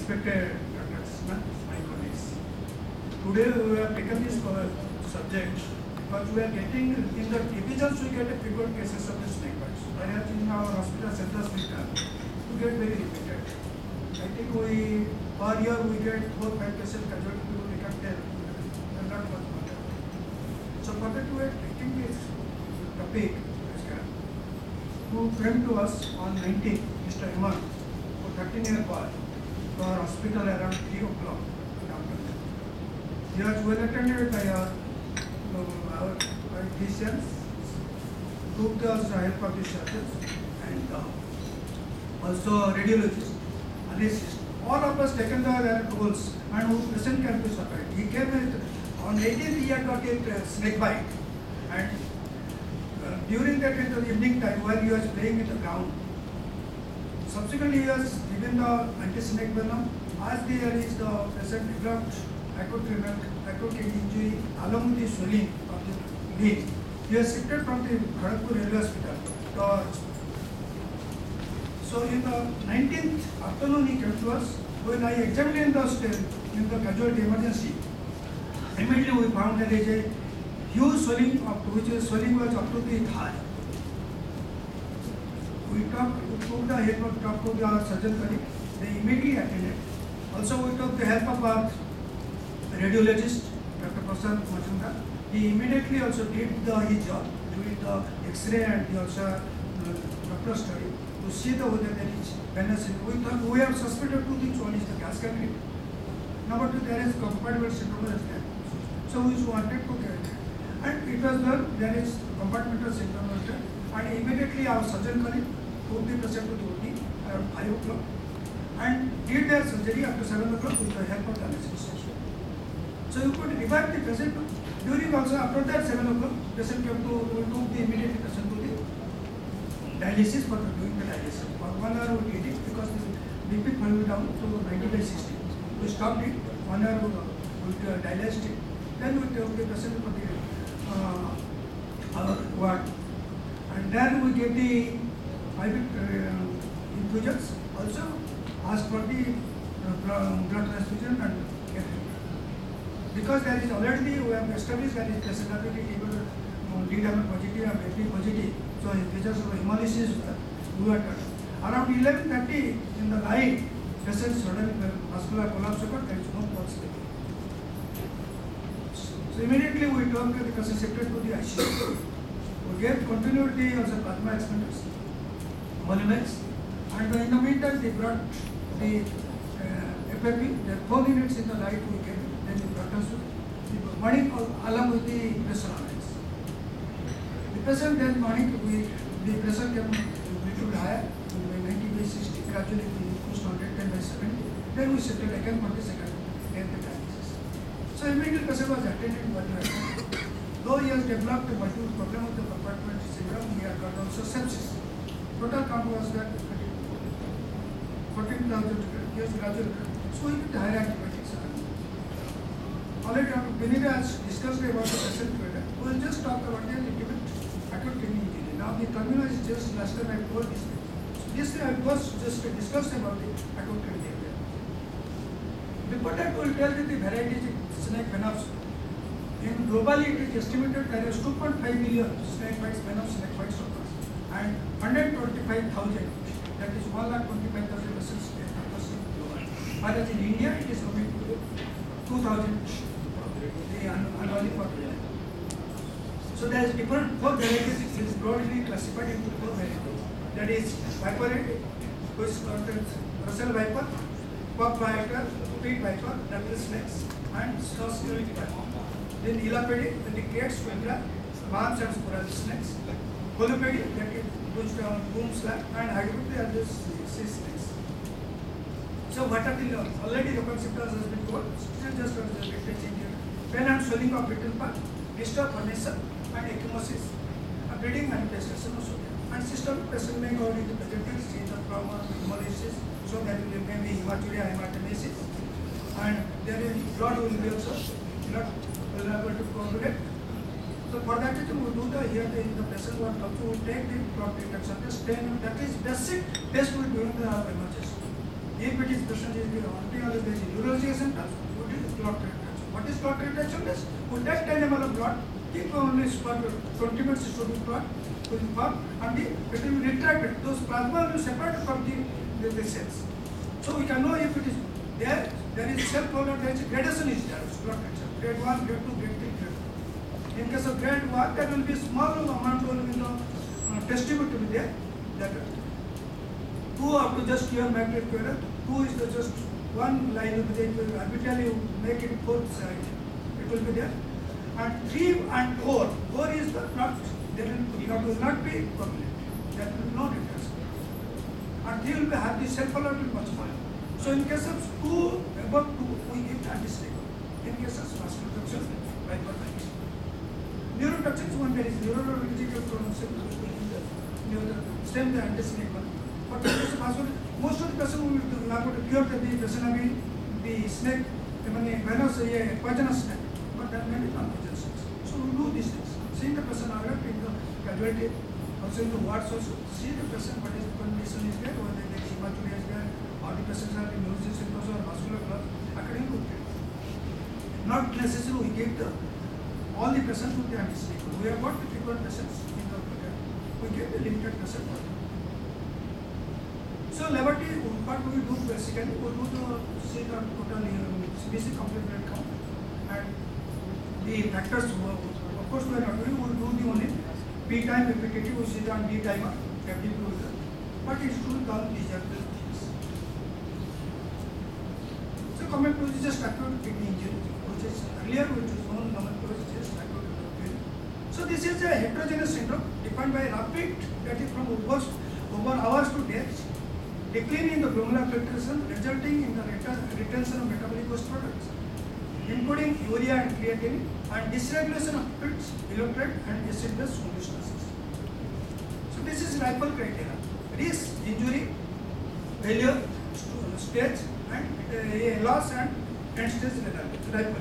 respected Dr. my colleagues. Today we have taken this subject because we are getting in the divisions we get a frequent cases of the snake bites. Whereas in our hospital, central hospital, we get very limited. I think we per year we get 4-5 cases casualty to become 10. Not much more. So for that we are taking this topic who came to us on 19th, Mr. Iman, for 13-year call to our hospital around 3 o'clock. He was well attended by our physicians, took the help of the surgeons and also radiologists, anesthetists. All of us taken the tools and who patient can be survived. He came with, on 18th he had got a snake bite, and during that in the evening time while he was playing in the ground, subsequently he was given the anti-snake venom. As there is the patient developed acute kidney injury along with the swelling of the leg. He was shifted from the Kharagpur Railway Hospital. So in the 19th afternoon he came to us. When I examined in the casualty emergency, immediately we found that there is a huge swelling swelling was up to the thigh. We took the help of talked to our surgeon colleague. They immediately attended. Also we took the help of our radiologist, Dr. Patnaik A P. He immediately also did his job, doing the X-ray, and he also doctor study to see whether there is venous. We have suspected two things. One is the gas cavity. Number two, there is compartment syndrome as well. So we wanted to get it. And it was there is compartmental syndrome as well. And immediately our surgeon colleague took the patient to the OT around 5 o'clock and did their surgery after 7 o'clock with the help of the anesthesia. So you could revive the patient. During also after that 7 o'clock, patient came to, we took the immediate patient to the dialysis for doing the dialysis. For 1 hour we did it because the BP fell down to 90/60. We stopped it, 1 hour we dialyzed it. Then we took the patient for the our ward. And then we gave the infusions, also asked for the blood transfusion and get it. Because there is already, we have established that is personality D-dimer positive and AP positive. So because of hemolysis, we were done. Around 11:30 in the night, patient suddenly vascular collapse occurred, there is no pulse. So immediately we took the patient shifted to the ICU. We gave continuity also plasma expanders, Molinex, and in the meantime they brought the FAP, the 4 minutes in the night we gave it, then the blood transfusion. The morning along with the pressure lines. The patient then morning the pressure came a little higher, by 90/60, gradually we pushed 110/70. Then we shifted again for the second dialysis. So immediately patient was attended by the though he has developed a multiple problem with the compartment syndrome, he had got also sepsis. Total count was that 14,000 years gradually. So we put higher antibiotics. Already Dr. Benita has discussed about the patient further. We will just talk about the little bit acute kidney injury. Now the terminal is just last time I told this. This I was just discussed about the acute kidney injury. Before that we will tell you the varieties of snake venoms. In globally it is estimated there is 2.5 million snake bites, venom snake bites occurs, and 125,000, that is 1,25,000 persons globally. Whereas in India it is coming to 2,000 annually for India. So there is different 4 varieties. It is broadly classified into 4 varieties. That is viper, which contains Russell viper, puff viper, pit viper, devil snakes, and Soscuric viper. Then Elapedi, that is cats, cobra, worms and sporadic snakes. Colopedi, that is which boom slab, and Hydropedi are the sea snakes. So what are the already the concept has been told, still just changing. Pain and swelling of brittle part, disturbed formation and ecchymosis, a bleeding manifestation of sodium. And systemic patient may go into presenting stage of trauma, hemolysis, so that there may be hematuria, hematemesis, and there is blood will be also not vulnerable to coagulate. So for that reason we do the patient want to take the blood detection test, that is basic test we do in the emergency. If it is present in the arterial neurological symptoms, what is clot retraction? What is clot retraction? Is with that 10 ml of blood, keep only for 20 minutes to do clot will form and it will be retracted. Those plasma will be separated from the cells. So we can know if it is there. There is cell color, there is gradation is there. Clot retraction. Grade 1, grade 2, grade 3, grade 4. In case of grade 1, there will be small amount will be distributed to be there. That 2 up to just your magnetic quarter. 2 is the just one line of the arbitrarily you make it both sides. It will be there. And 3 and 4. 4 is the not there will not be permanent. That will not retraction. And 3 will be have the cell color will much more. So in case of 2 above 2 we give anti-stable. In case of vascular retraction, hypertension. Neurotoxin is one there is neurological pronunciation stem the anti-stable. But most of the person will cure the person the snake, venomous poisonous snake, but there are many non-poisonous snakes. So we do these things. Seeing the person alert in the casualty, also in the wards also, see the person what is the condition is there, whether the hematuria is there, or the patients are in neurological symptoms or muscular club, according to it. Not necessarily we give all the patients with the anti-stable. We have got the frequent patients in the program. We give the limited patient. So laboratory, what we do basically, we do the see the total CBC complete blood count and the factors. Of course, we are not doing. We will do the only P time repetitive, we see the D timer, FD closure, but it should come these are the things. So coming to just acute kidney injury, which is earlier which is known nomenclature just acute kidney injury. So this is a heterogeneous syndrome defined by rapid, that is from over hours to days. Decline in the glomerular filtration resulting in the retention of metabolic waste products, including urea and creatinine, and dysregulation of fluids, electrolyte and acid-base homeostasis. So this is Ripple criteria: risk, injury, failure, stage, and loss and end-stage Ripple.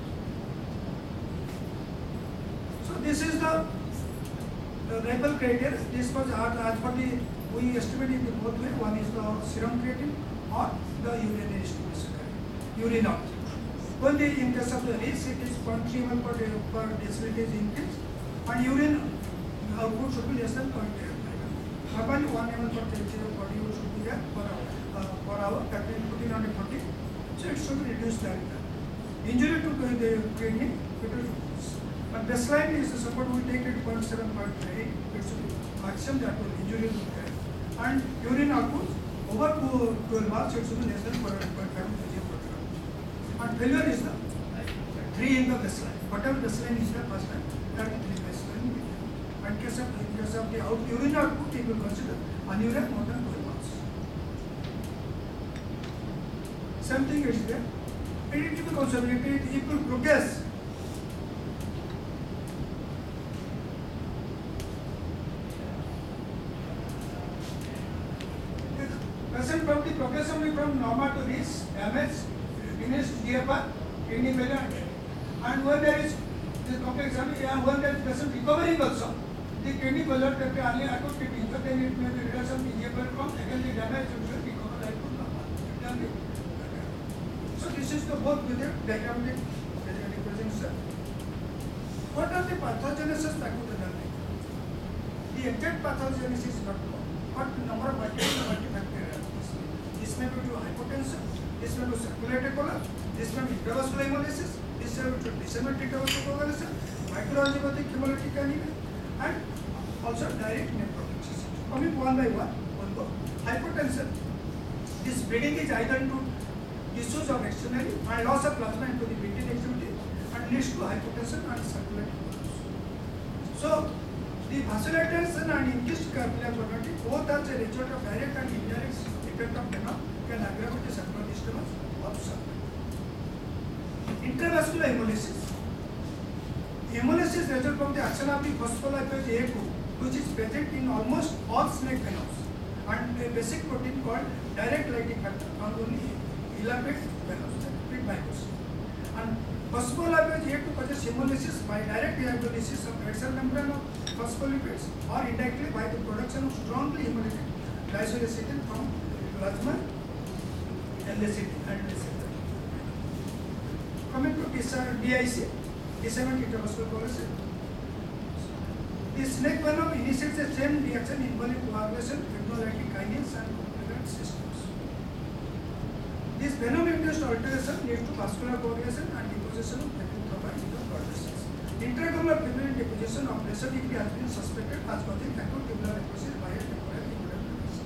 So this is the Ripple criteria. This was as per the we estimate in the both way. One is the serum creatinine or the urinary estimation, urine output. When in case of the risk, it is 0.3 ml per deciliter is increased, and urine output should be less than 0.8 ml. Normally 1 ml per deciliter body should be there per hour. That means 1440. So it should be reduced like that. Injury to the kidney, but baseline is support we take it 0.7, 0.8. It should be maximum that will injury to there. And urine output over 12 hours, it should be less than 0.5 kg per gram. And failure is the 3 in the baseline. Whatever baseline is the first time, that is 3 baseline. And in case of the urine output, it will consider anuria more than 12 hours. Same thing is there. And it will consider it will progress. From the progression from normal to risk, damage, diminished GFR, kidney failure, and when there is the complication, when there is patient recovering also, the kidney failure can be only acute kidney injury, then it may be reduction in GFR from again the damage will recover like to normal. So this is the both with the diagrammatic representation. What are the pathogenesis acute? The exact pathogenesis is not known. What number of multifactorial? This may be due to hypotension, this may be circulatory collapse, this may be intravascular hemolysis, this may be due to disseminated intravascular coagulation, microangiopathic hemolytic anemia, and also direct nephrotoxicity. Coming one by one, we'll go. Hypotension. This bleeding is either into tissues of externally and loss of plasma into the bleeding activity and leads to hypotension and circulatory collapse. So, the vasodilatation and increased capillary permeability both as a result of direct and indirect effect of venom can aggravate the circular disturbance of circulation. Intravascular hemolysis. Hemolysis results from the action of the phospholipase A2, which is present in almost all snake venoms, and a basic protein called direct lytic factor found only in elaborate venoms, pit microscope. And phospholipase A2 causes hemolysis by direct hydrolysis of red cell membrane of phospholipids or indirectly by the production of strongly hemolytic glycolic from plasma LACT and LACT. Coming to DIC, disseminate intravascular coagulation. The snake venom initiates the chain reaction involving coagulation, fibrinolytic kinase and complement systems. This venom-induced alteration leads to vascular coagulation and deposition of erythrocytes in the blood vessels. Intracellular fibrinogen deposition of lesser degree has been suspected as causing acute tubular necrosis by a temporal immunodeficiency.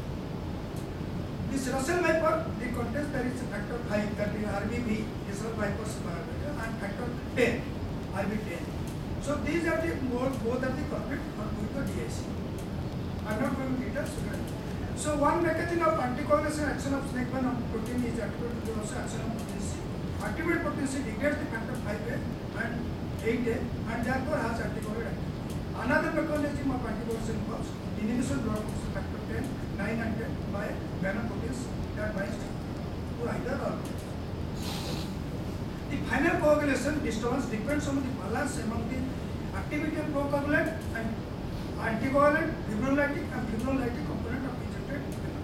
This Russell Viper, the contains there is a factor 5, that is RBV, Russell Viper's and factor 10, RB10. So these are the both are the culprit for the DIC. I am not going to details. So one mechanism of anticoagulation action of snake venom protein is activated to also action of potency. Activated potency degrades the factor 5A and 8A and therefore has anticoagulant activity. Another mechanism of anticoagulation involves inhibition blood factor 10, 9 and 10 by venom proteins that binds to either or both. The final coagulation disturbance depends on the balance among the activity of procoagulant and anticoagulant, fibrinolytic and fibrinolytic component of injected venom.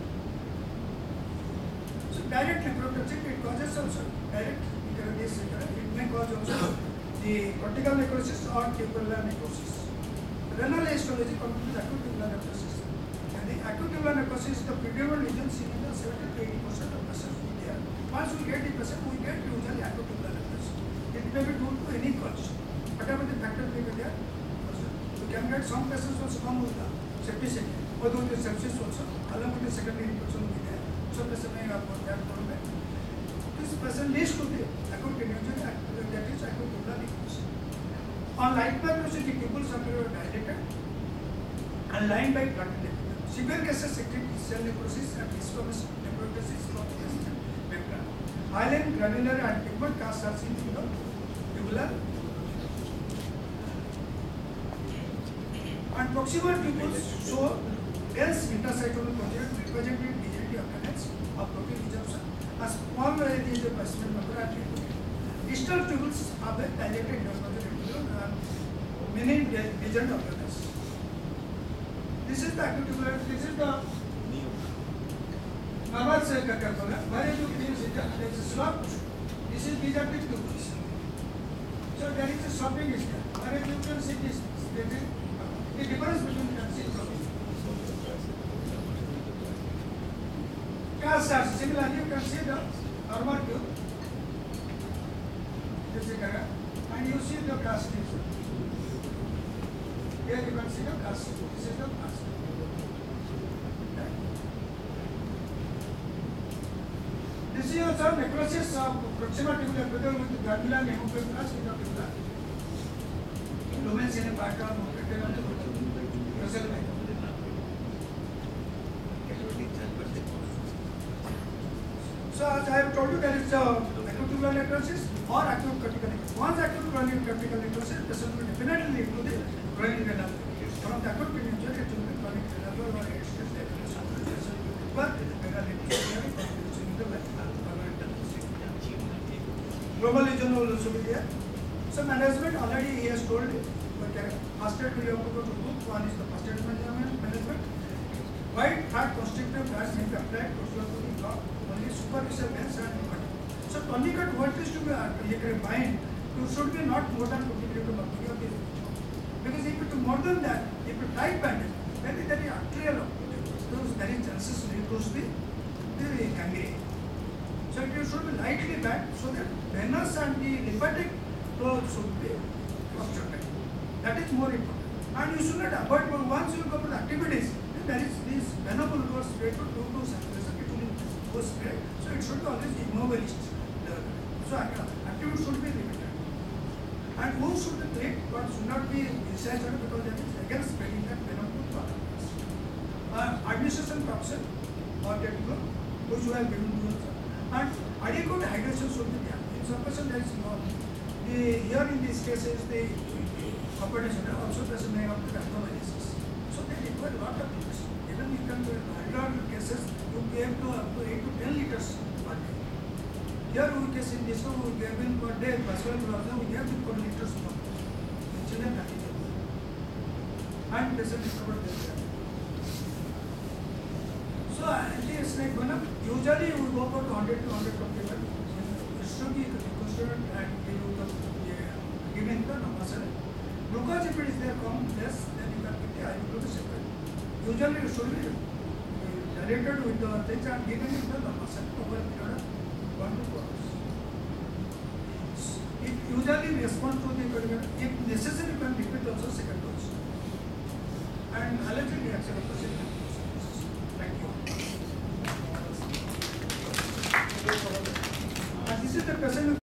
So direct nephrotoxic, it causes also direct, it may cause also the cortical necrosis or tubular necrosis. Renal histology contributes acute tubular necrosis. And the acute tubular necrosis is the predominant lesion seen in the 70 to 80% of patients who are there. Once we get the patient, we get usually acute tubular necrosis. It may be due to any cause. Whatever the factor may be there, we can get some patients also come with the septicemia, or with the sepsis also, along with the secondary infection will be there. Some patient may have that problem. This patient leads to the acute kidney injury, that is acute tubular necrosis. On light biopsy, the tubules are dilated and lined by blood epithelium. Severe cases secrete cell necrosis and squamous necrosis from the membrane. Hyaline, granular and pigment casts are seen in the tubular and proximal tubules show dense intercytosol content representing rigidity of canals of protein resorption. A small variety is a basement member and distal tubules have a dilated endoplasmic reticulum and many legend of canals. This is the acute tubular, this is the nervous calculus. Where you can see there is a slope. This is these are the tubules. So there is a sloping is there. Where you can see this, the difference between the cast stars. Similarly, you can see the normal tube. This is and you see the cast tube. Here you can see the cast tube. This is the cast tube. This is also necrosis of proximal tubular epithelium with granular hemophibrous in the tubular. Domains in a pattern of Russell Viper. So as I have told you, there is acute tubular necrosis or acute cortical necrosis. Once acute chronic cortical necrosis, patient will definitely lead to the chronic renal. From the acute kidney injury, it will be chronic renal or extensive renal. But global lesion will also be there. So management already he has told you. First aid we have to go to two. One is the first aid management. White fat constrictive gas may be applied to the block only superficial veins and pneumatic. So tourniquet what is to be bind to should be not more than 20 mm of mercury. Because if it is more than that, if you tight bandage, then there is arterial occlusion. So there is chances to be the gangrene. So it should be lightly back so that venous and the lymphatic flow should be obstructed. That is more important. And you should not avoid, once you go to the activities, then there is this venom will go straight to 2 to saturation, it will go straight. So it should be always immobilized. So activity should be limited. And who should be clean, but should not be incised because that is against spreading that venom to others. Administration toxin or technical, which you have given to us. And adequate hydration should be there. In some person there is no. Here in these cases, the competition also doesn't make up the analysis. So they require a lot of things. Even you can do in 100 cases, you gave to up to 8 to 10 liters per day. Here we case in this one, we gave in per day, Pascal Plaza, we gave in 4 liters per day. Children and patient is covered there. So anti-snake venom, usually we go for 100 usually it should be dilated with the things and given in the muscle over a period of 1 to 2 hours. It usually responds to the if necessary, you can repeat also second dose. And allergic reaction of the